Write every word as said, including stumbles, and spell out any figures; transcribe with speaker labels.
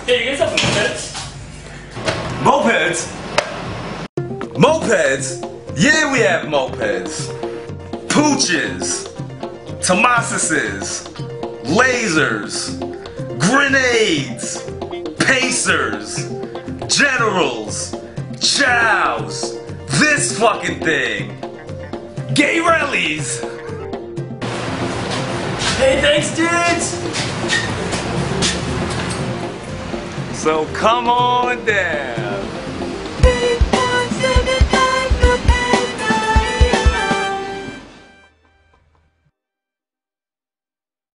Speaker 1: Hey, you get some mopeds?
Speaker 2: Mopeds? Mopeds? Yeah, we have mopeds. Pooches. Tomasises. Lasers. Grenades. Pacers. Generals. Chows. This fucking thing. Gay rallies.
Speaker 1: Hey, thanks, dudes!
Speaker 2: So come on down.